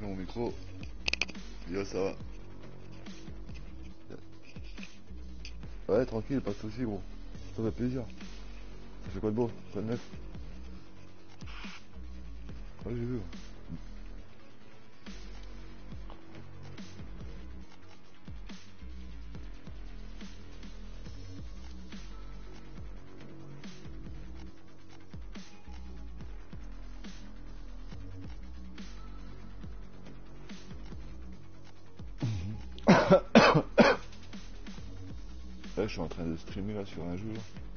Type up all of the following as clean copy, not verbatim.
mets mon micro. Yo, ça va. Ouais, tranquille, pas de soucis, gros. Ça fait plaisir. Ça fait quoi de beau? Quoi de neuf? Ouais, j'ai vu. Là, je suis en train de streamer là sur un jeu là.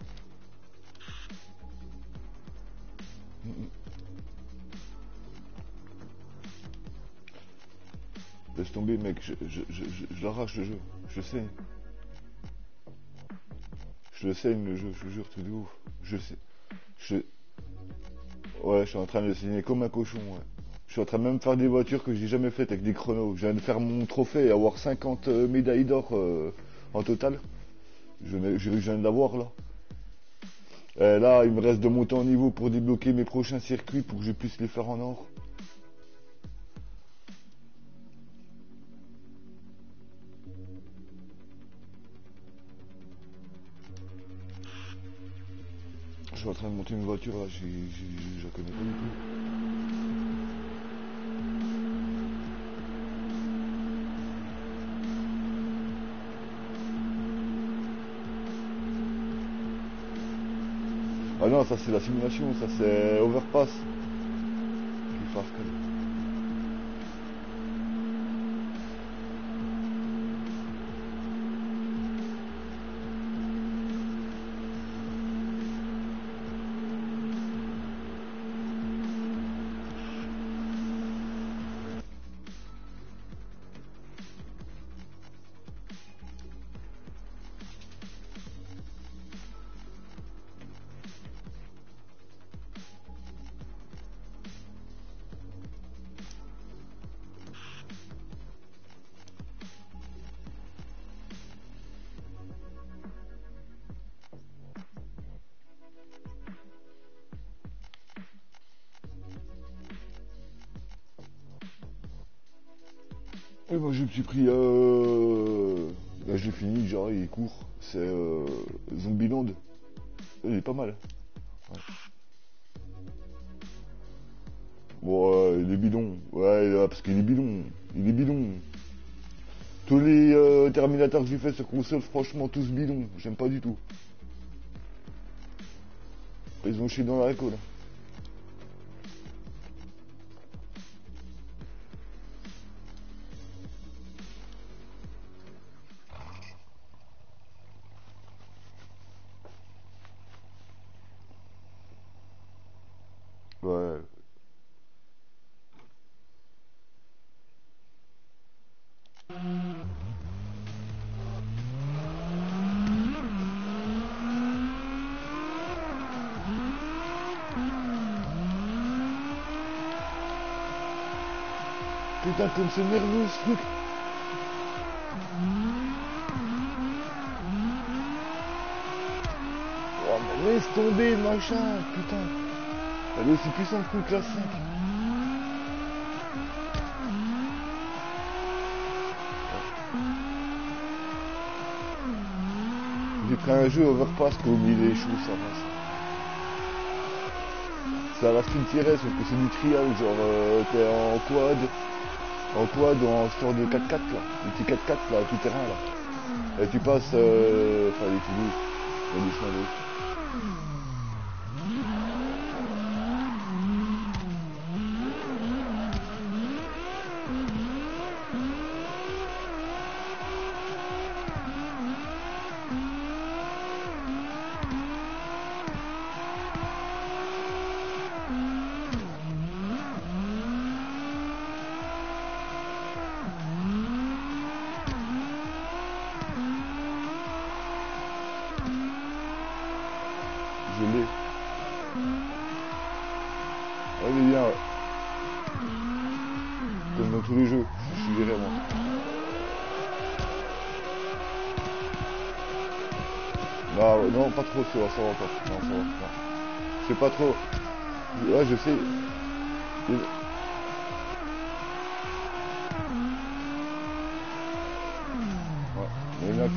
Laisse tomber, mec, je l'arrache le jeu. Je saigne. Je le saigne le jeu, je te jure, truc de ouf. Je sais. Je... Ouais, je suis en train de le saigner comme un cochon, ouais. Je suis en train de même faire des voitures que j'ai jamais faites avec des chronos. Je viens de faire mon trophée et avoir 50 médailles d'or en total. Je viens de l'avoir là. Et là, il me reste de monter en niveau pour débloquer mes prochains circuits pour que je puisse les faire en or. Je suis en train de monter une voiture là, je la connais pas du tout. Ah non, ça c'est la simulation, ça c'est Overpass. Qui fait arcade. Et moi je me suis pris là, j'ai fini déjà, il est court. C'est Zombieland. Il est pas mal. Ouais. Bon, il est bidon. Ouais, parce qu'il est bidon. Il est bidon. Tous les Terminators que j'ai fait sur console, franchement, tous bidons. J'aime pas du tout. Ils ont chié dans la récolte. Ouais. Putain, comme c'est nerveux ce truc. Oh, mais laisse tomber, machin, putain. Elle est aussi puissante que le classe 5. J'ai pris un jeu Overpass qui au milieu des choses, ça va. C'est à la Street Race, sauf que c'est du trial, genre t'es en quad ou en sorte de 4x4 là, le petit 4x4 là, tout terrain là. Et tu passes, enfin les filous, il y a des chemins d'eau. Je l'ai. Allez bien, ouais. Comme dans tous les jeux, je suis viré moi. Non, non, pas trop, ça va encore. Non, ça va, non. Je sais pas trop. Ouais, je sais.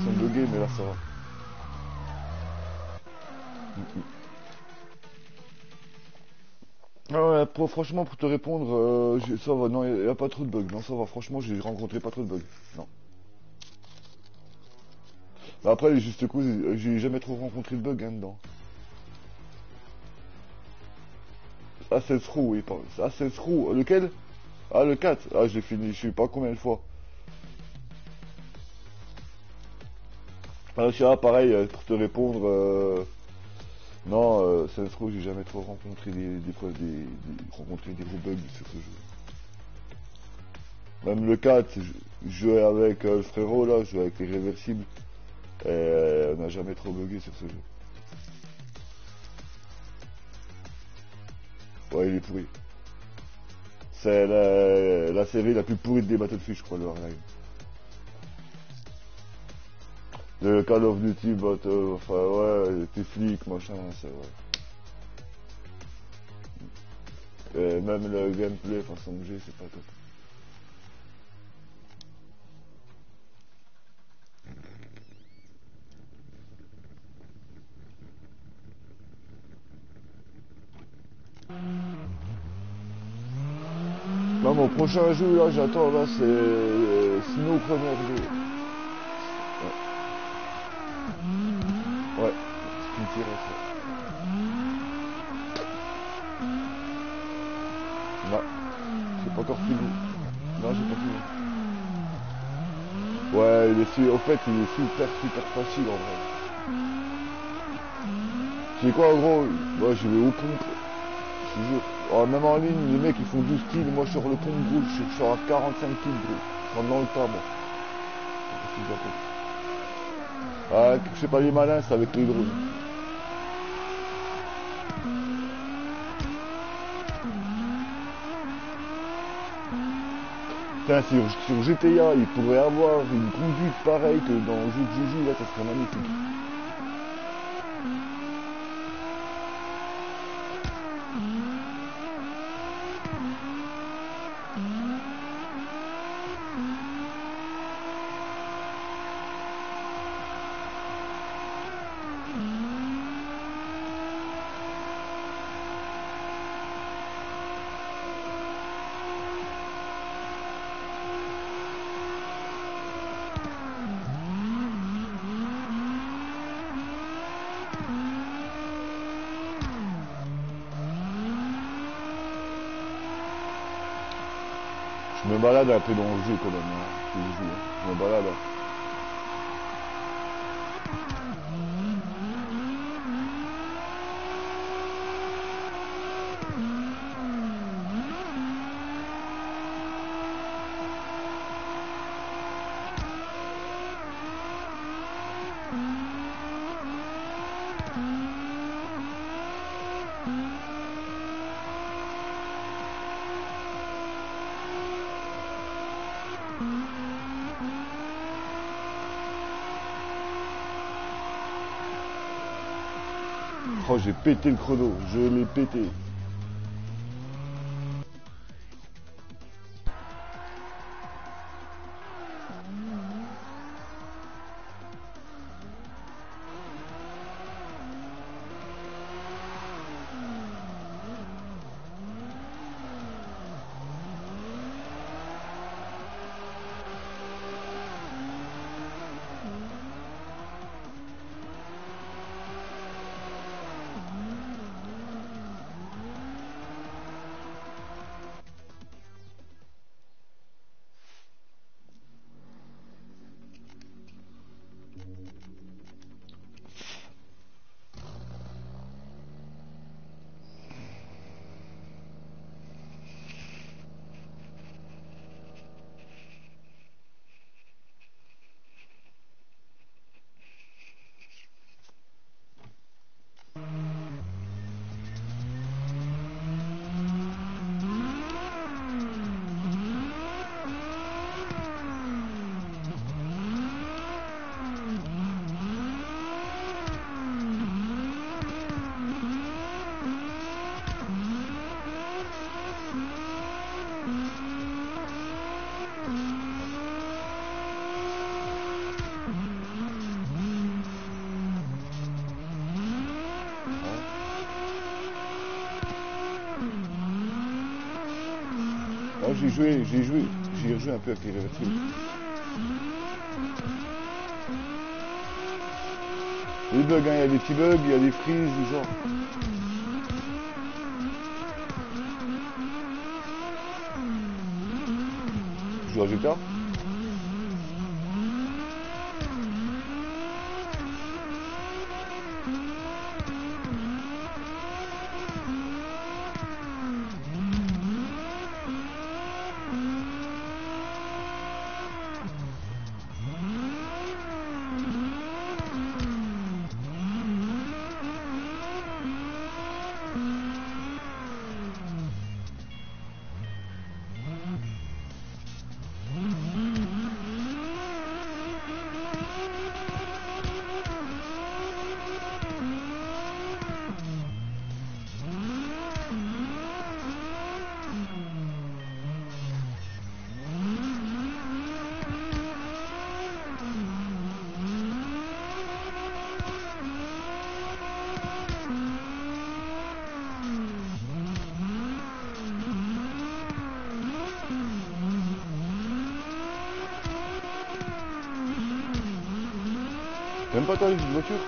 l'impression de bugger, mais là ça va. Ah ouais, franchement, pour te répondre, ça va, non, y a pas trop de bugs. Non, ça va, franchement, j'ai rencontré pas trop de bugs. Non. Bah après, les Just Cause, j'ai jamais trop rencontré de bugs hein, dedans. Assassin's Crew, oui, pardon. Assassin's Crew, lequel? Ah, le 4. Ah, j'ai fini, je sais pas combien de fois. Ah, je sais pas, pareil, pour te répondre, non, Assassin's Crew, j'ai jamais trop rencontré rencontré des gros bugs sur ce jeu. Même le 4, je jouais avec le frérot, là, je jouais avec les réversibles. Et on n'a jamais trop bugué sur ce jeu. Ouais, il est pourri. C'est la série la plus pourrie des Battlefield, je crois, le Hardline. Le Call of Duty, enfin, ouais, tes flics, machin, c'est ouais. Et même le gameplay, façon de jeu, c'est pas top. Là, mon prochain jeu, là, j'attends, là, c'est Snow Runner 2. Ouais, ouais, c'est une tirette, ouais. Non, j'ai pas encore fini. Non, j'ai pas fini. Ouais, au fait, il est super facile en vrai. C'est quoi, en gros? Moi, je vais aux pompes, je te jure. Oh, même en ligne, les mecs, ils font 12 kills. Moi, sur le pompe, gros, je suis à 45 kills, gros. Je rentre dans le tas, moi. Ah, je sais pas, les malins, c'est avec les drones. Putain, sur GTA, il pourrait avoir une conduite pareille que dans le jeu que je joue, là, ça serait magnifique. Je me balade un peu dans le jeu quand même, hein, je le joue, hein. Je me balade. Hein. Oh, j'ai pété le chrono, je l'ai pété. Non, j'ai rejoué un peu avec les réversibles. Les bugs, hein, il y a des petits bugs, il y a des frises, du genre. Je joue à GTA. J'aime pas toi les petites voitures.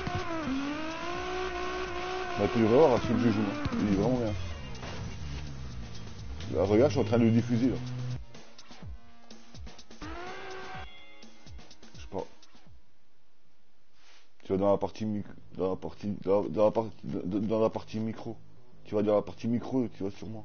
Bah tu devrais voir celui que je joue, hein. Il est vraiment bien. Là, regarde, je suis en train de le diffuser là. Je sais pas. Tu vas dans la partie dans la partie micro. Tu vas dans la partie micro, tu vas sur moi.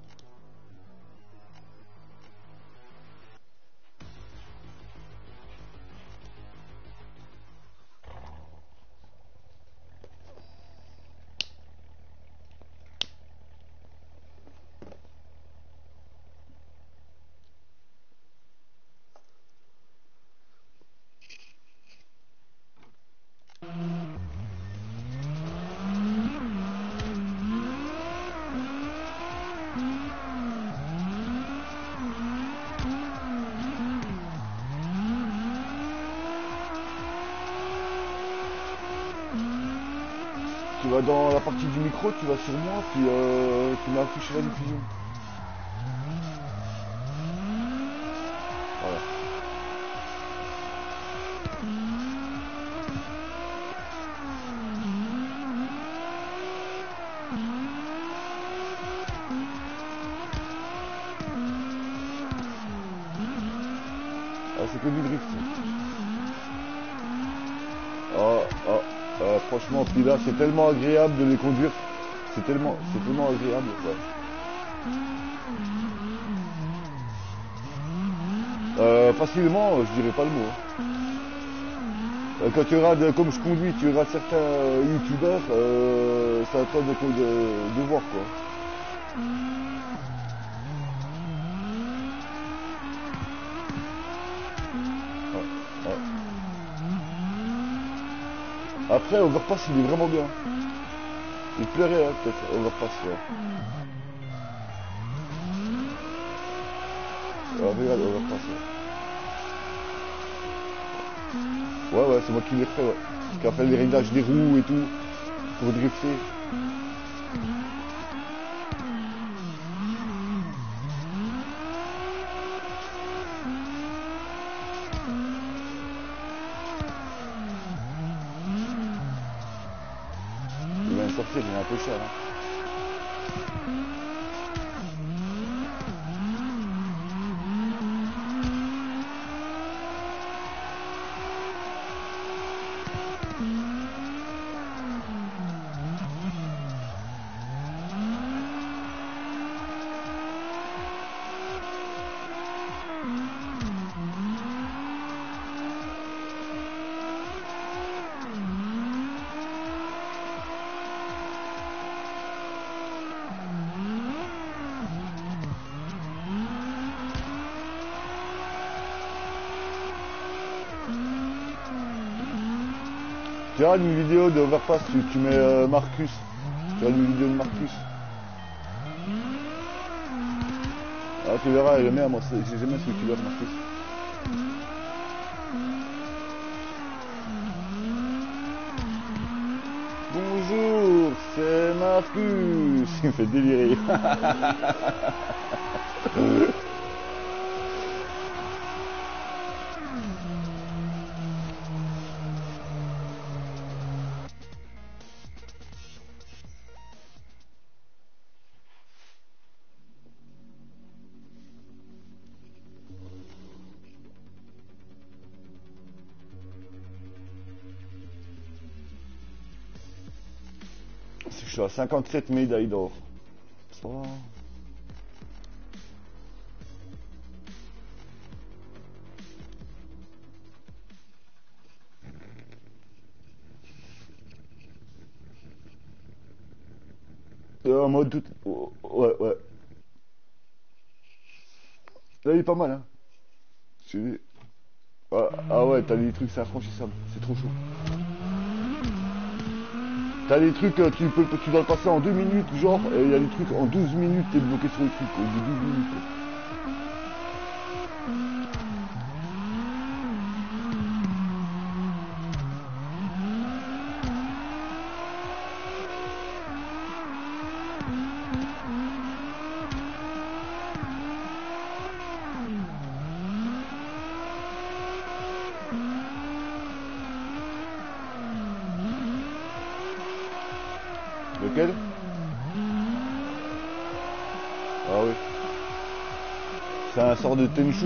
Tu vas dans la partie du micro, tu vas sur moi, puis tu m'as affiché la diffusion. Voilà. Ah, c'est que du drift. Franchement, celui-là, c'est tellement agréable de les conduire. C'est tellement agréable. Ouais. Facilement, je dirais pas le mot, hein. Quand tu regardes comme je conduis, tu regardes certains youtubeurs, c'est à toi de voir quoi. Ouais, ouais. Après, Overpass, il est vraiment bien. Il te plairait, hein, peut-être, Overpass, ouais. Regarde, Overpass, ouais. Ouais, c'est moi qui l'ai fait, ouais. Qui a fait les réglages des roues et tout, pour drifter. Il vient de sortir, il est un peu cher, hein. Tu regardes une vidéo de Overpass, tu mets Marcus. Tu regardes une vidéo de Marcus. Ah, tu verras, j'aime bien, moi, j'aime bien ce youtubeur Marcus. Bonjour. C'est Marcus. Il me fait délirer. Je suis à 57 médailles d'or. Ça va. En mode tout... Ouais, ouais. Là, il est pas mal, hein. Ah, ah ouais, t'as des trucs, c'est infranchissable. C'est trop chaud. T'as des trucs, tu dois le passer en 2 minutes, genre, et il y a des trucs en 12 minutes, t'es bloqué sur le truc, au bout de 12 minutes. Quoi. Lequel? Ah oui. C'est un sort de Tenchu.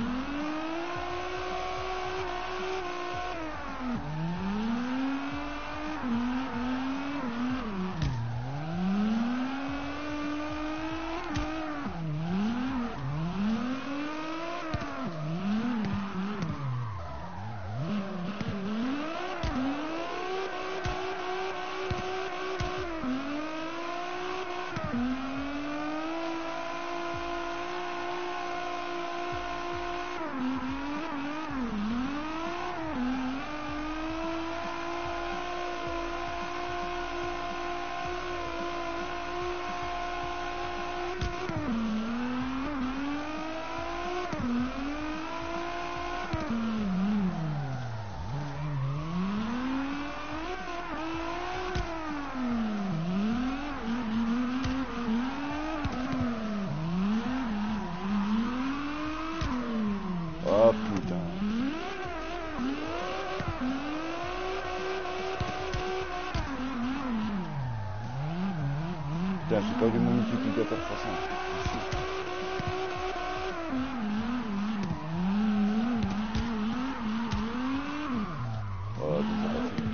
Ah putain. Putain, j'ai pas vu mon multiplicateur 60. Oh, c'est pas facile.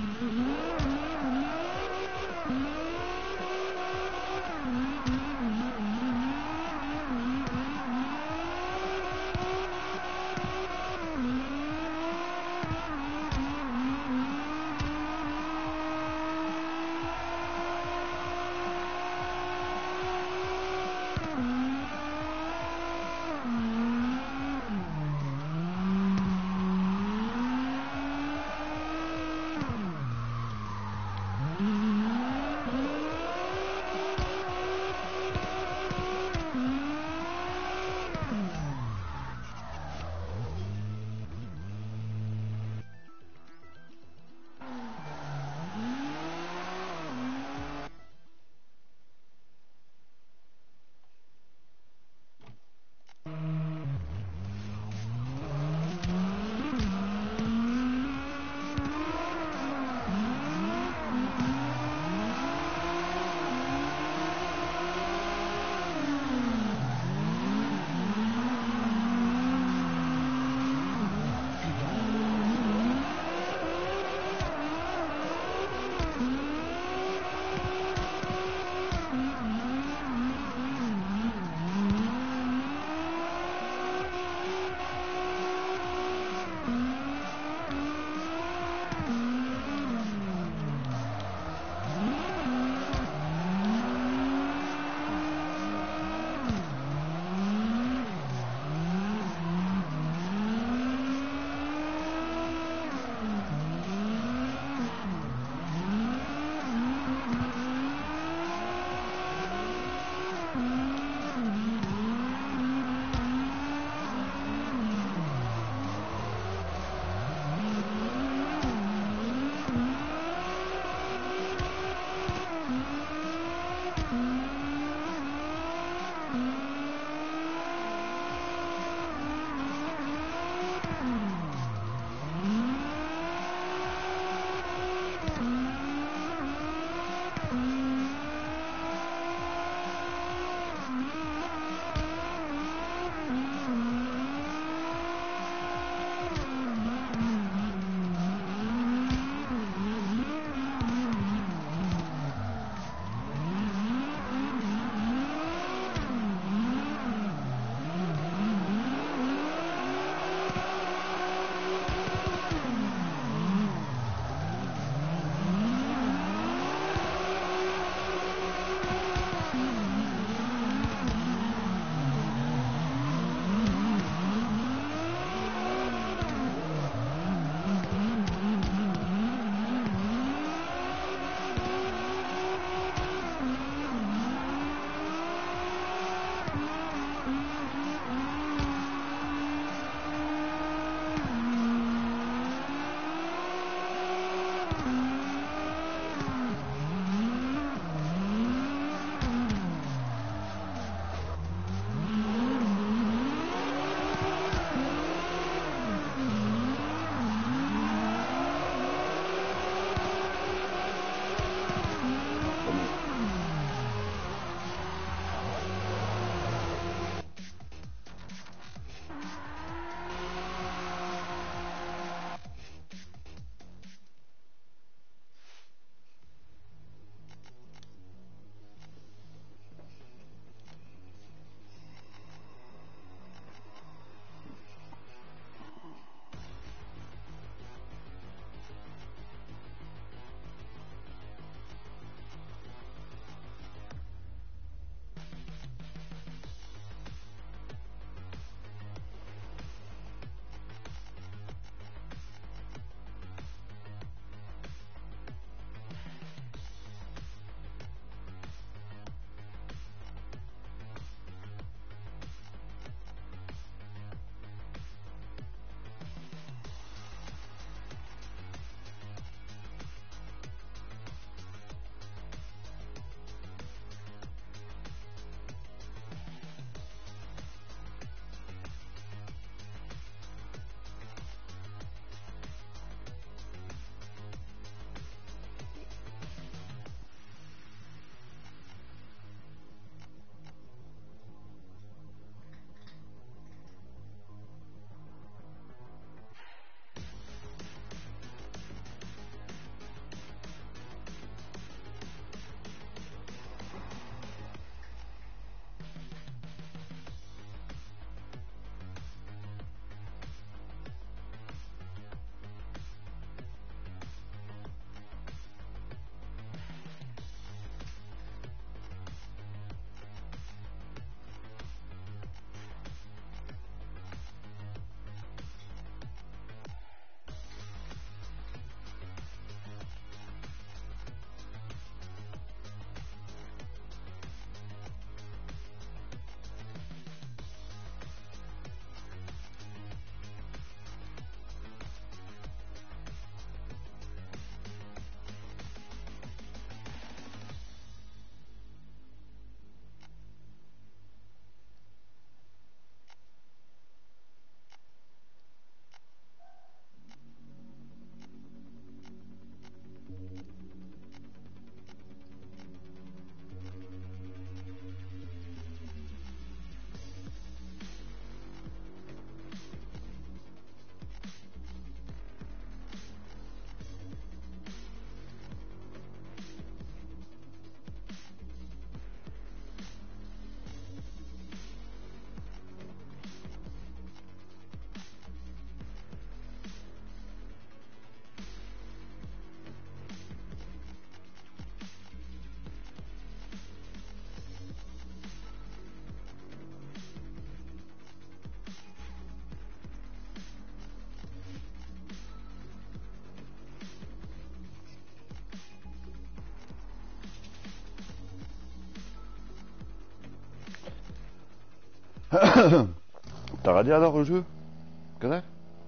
T'as regardé alors le jeu? Qu'est-ce?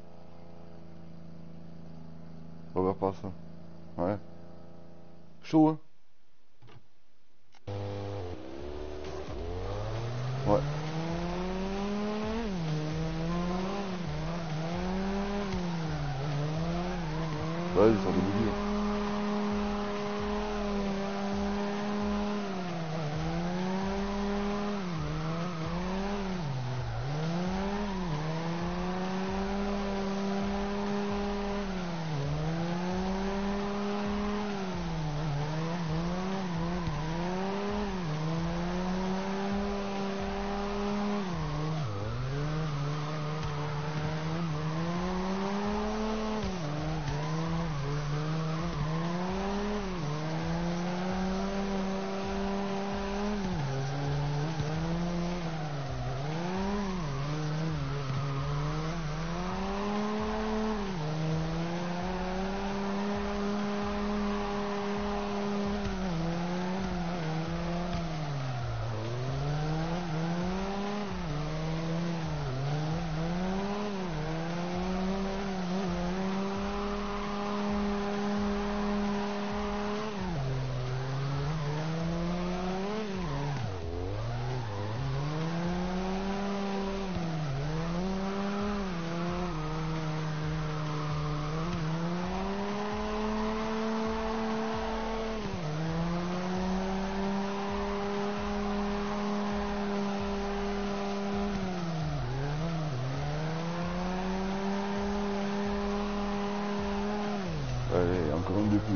On va voir ça. Ouais. Chaud, hein? Ouais. Ouais, il sort de bougie. Allez, encore une de plus.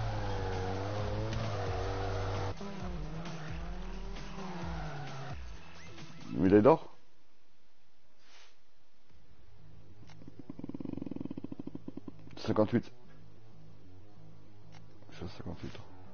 Il est d'or? 58. Je suis à 58.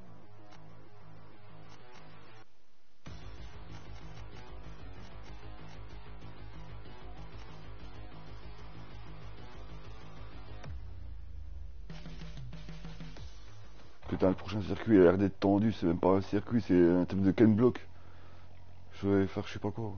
Putain, le prochain circuit il a l'air d'être tendu, c'est même pas un circuit, c'est un truc de Ken Block. Je vais faire je sais pas quoi.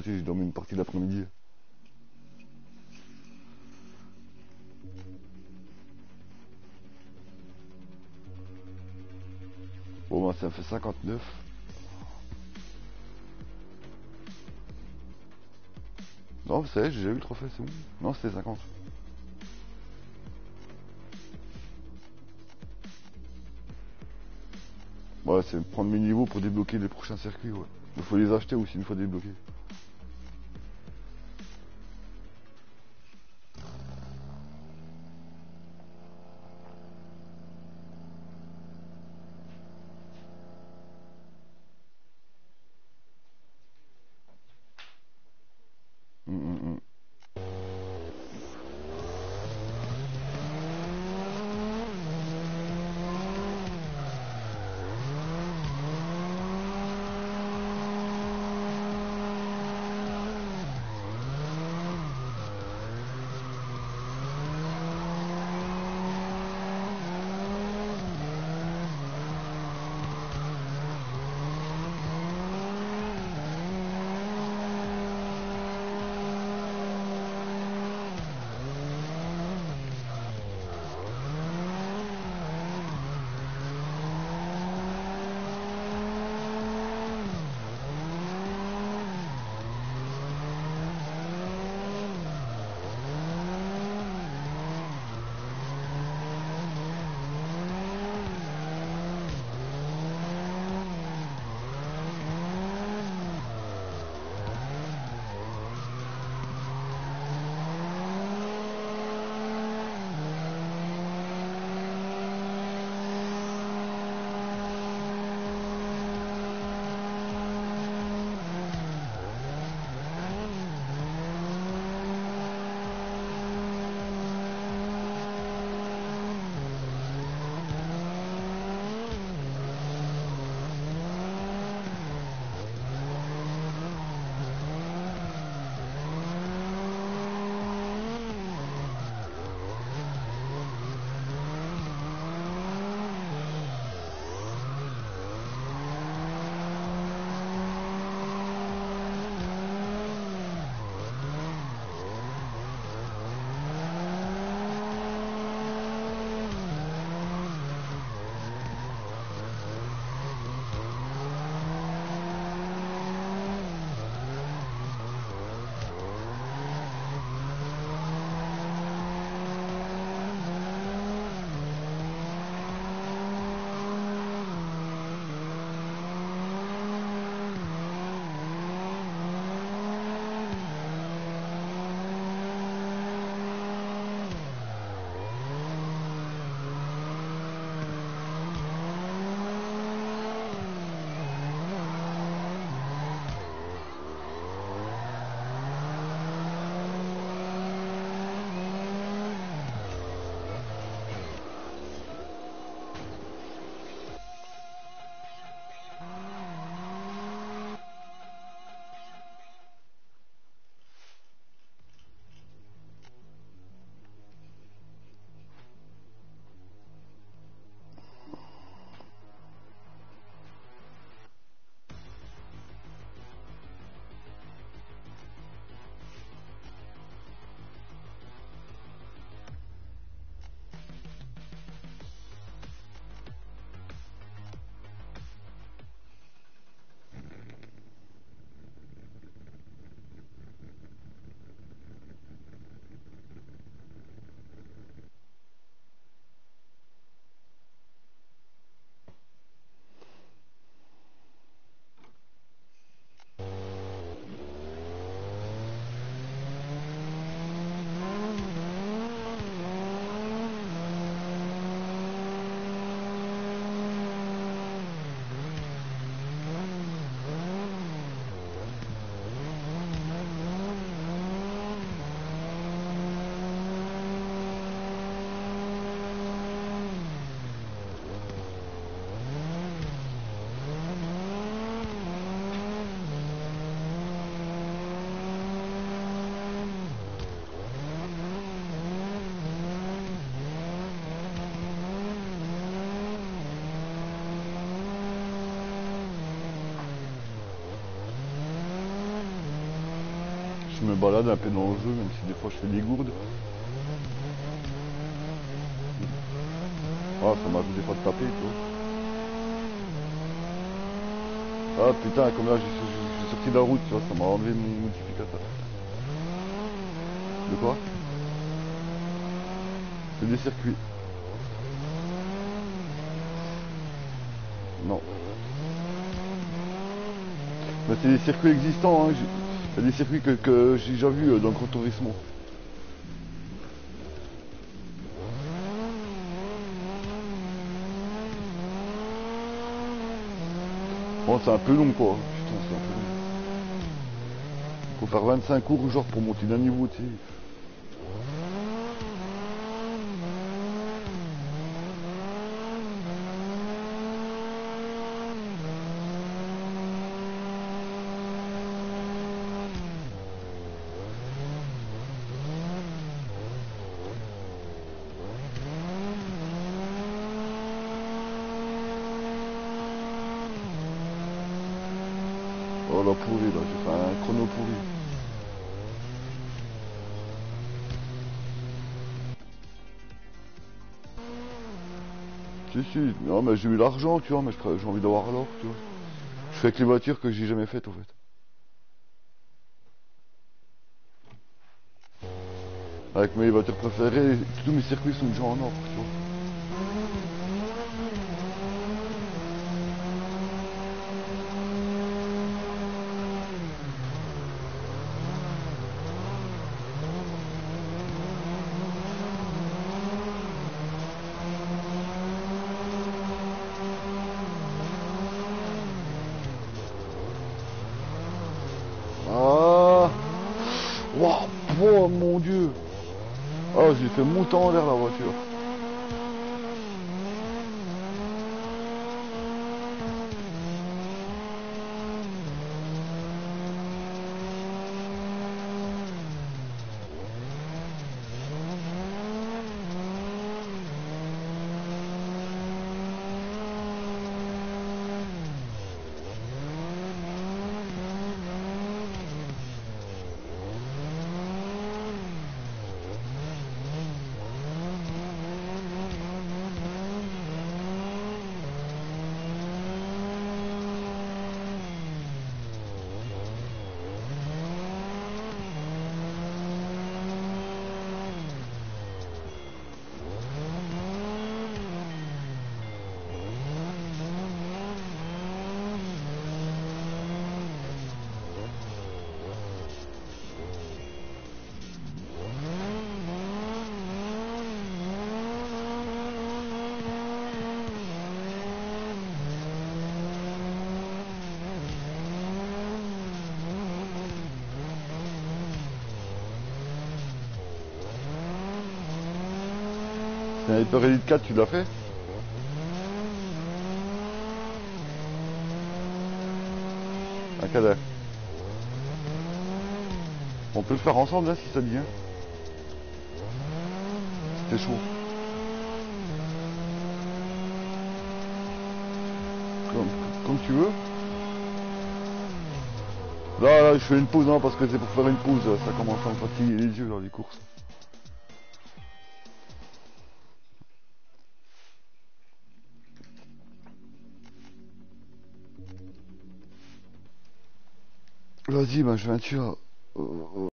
côté, j'ai dormi une partie de l'après-midi. Bon, bah, ça fait 59. Non, ça y est, j'ai déjà eu le trophée, c'est bon. Non, c'était 50. Ouais, c'est prendre mes niveaux pour débloquer les prochains circuits, ouais. Il faut les acheter aussi une fois débloqués. Hum, hum, hum. me balade un peu dans le jeu, même si des fois je fais des gourdes. Ah, ça m'arrive des fois de taper, tu vois. Ah putain, comme là, je suis sorti de la route, tu vois, ça m'a enlevé mon multiplicateur. De quoi? C'est des circuits. Non. Mais c'est des circuits existants, hein. Il y a des circuits que j'ai déjà vus dans le Gran Turismo. Bon, c'est un peu long, quoi. Putain, c'est un peu long. Faut faire 25 cours, genre, pour monter d'un niveau, tu sais. Oh la pourrie, là, j'ai fait un chrono pourri. Si, si, non, mais j'ai eu l'argent, tu vois, mais j'ai envie d'avoir l'or, tu vois. Je fais avec les voitures que j'ai jamais faites, en fait. Avec mes voitures préférées, tous mes circuits sont déjà en or, tu vois. Ah, waouh, oh mon dieu. Ah, j'ai fait monter en l'air la voiture. Sniper Elite 4, tu l'as fait? Un cadavre. On peut le faire ensemble là si ça te vient. C'est chaud. Comme, comme tu veux. Là, je fais une pause hein, parce que c'est pour faire une pause. Ça commence à me fatiguer les yeux dans les courses. Vas-y, ben je viens tuer.